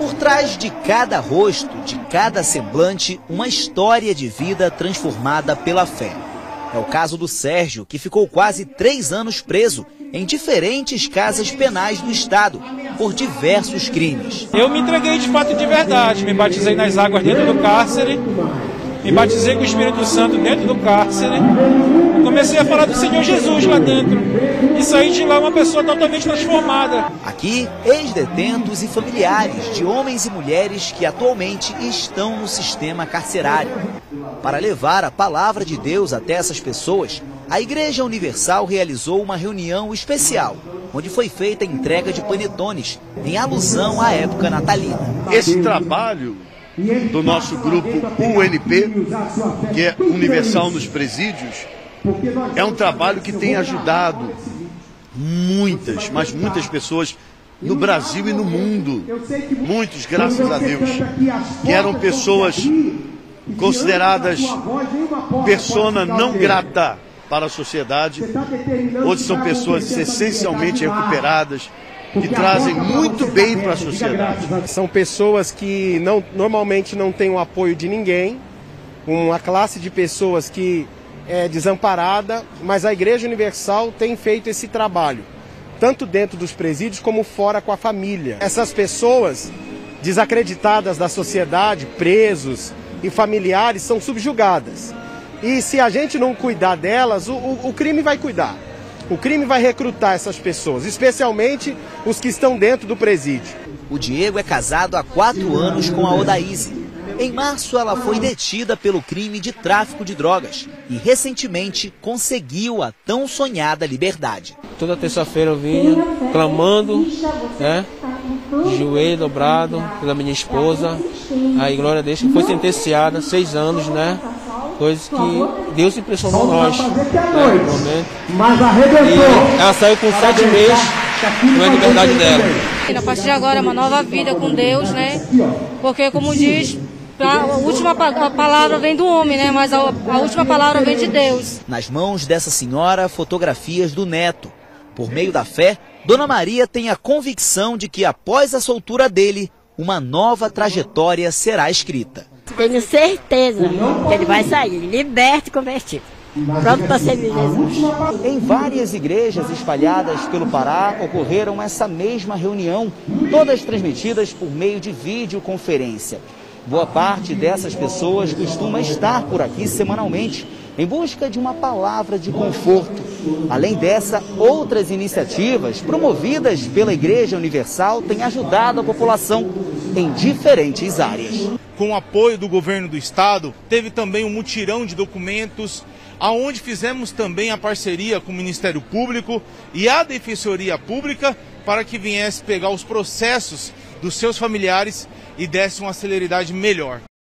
Por trás de cada rosto, de cada semblante, uma história de vida transformada pela fé. É o caso do Sérgio, que ficou quase 3 anos preso em diferentes casas penais do estado, por diversos crimes. Eu me entreguei de fato de verdade, me batizei nas águas dentro do cárcere, me batizei com o Espírito Santo dentro do cárcere, comecei a falar do Senhor Jesus lá dentro e saí de lá uma pessoa totalmente transformada. Aqui, ex-detentos e familiares de homens e mulheres que atualmente estão no sistema carcerário. Para levar a palavra de Deus até essas pessoas, a Igreja Universal realizou uma reunião especial, onde foi feita a entrega de panetones, em alusão à época natalina. Esse trabalho do nosso grupo UNP, que é Universal nos Presídios, é um trabalho que tem ajudado muitas, mas muitas pessoas no Brasil e no mundo. Muitos, graças a Deus, que eram pessoas consideradas persona não grata para a sociedade. Hoje são pessoas essencialmente recuperadas, que trazem muito bem para a sociedade. São pessoas que normalmente não têm o apoio de ninguém, uma classe de pessoas que é desamparada, mas a Igreja Universal tem feito esse trabalho, tanto dentro dos presídios como fora com a família. Essas pessoas desacreditadas da sociedade, presos e familiares, são subjugadas. E se a gente não cuidar delas, o crime vai cuidar. O crime vai recrutar essas pessoas, especialmente os que estão dentro do presídio. O Diego é casado há 4 anos com a Odaíse. Em março, ela foi detida pelo crime de tráfico de drogas e recentemente conseguiu a tão sonhada liberdade. Toda terça-feira eu vinha clamando, né, de joelho dobrado pela minha esposa. Aí, glória a Deus, que foi sentenciada 6 anos, né? Coisas que Deus impressionou nós, né, no momento. E ela saiu com 7 meses com a liberdade dela. A partir de agora é uma nova vida com Deus, né? Porque, como diz, a última palavra vem do homem, né? Mas a última palavra vem de Deus. Nas mãos dessa senhora, fotografias do neto. Por meio da fé, Dona Maria tem a convicção de que após a soltura dele, uma nova trajetória será escrita. Tenho certeza que ele vai sair, liberto e convertido. Pronto para servir Jesus. Em várias igrejas espalhadas pelo Pará, ocorreram essa mesma reunião, todas transmitidas por meio de videoconferência. Boa parte dessas pessoas costuma estar por aqui semanalmente, em busca de uma palavra de conforto. Além dessa, outras iniciativas promovidas pela Igreja Universal têm ajudado a população em diferentes áreas. Com o apoio do governo do estado, teve também um mutirão de documentos, aonde fizemos também a parceria com o Ministério Público e a Defensoria Pública para que viesse pegar os processos dos seus familiares e desse uma celeridade melhor.